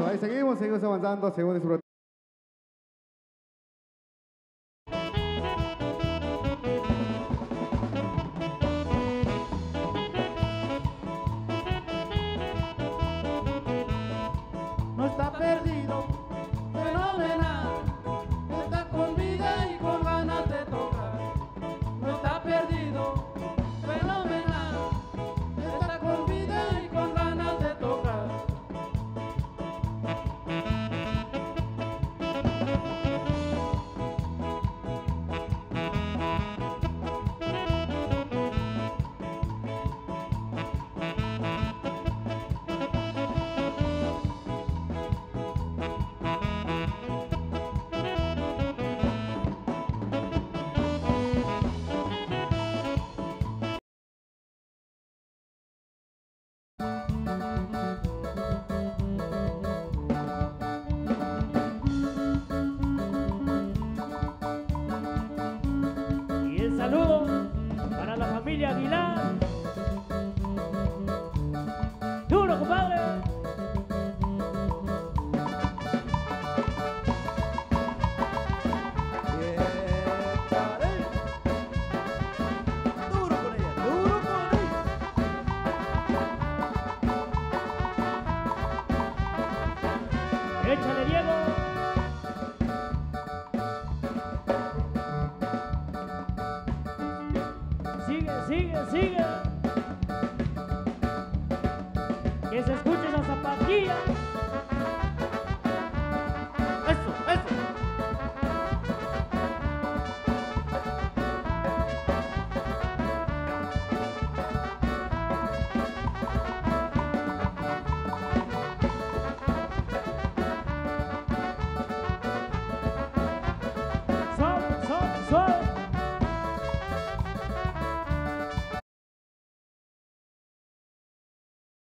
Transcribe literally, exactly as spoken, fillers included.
ahí seguimos, seguimos avanzando, seguimos disfrutando. No está perdido, fenomenal, está con vida y con ganas de tocar. No está perdido, fenomenal, está con vida y con ganas de tocar. Y el saludo para la familia Aguilar. Duro, compadre. Duro con ella, duro con ella. Échale, Diego. Sigue, sigue, sigue. Que se escuche esa zapatilla.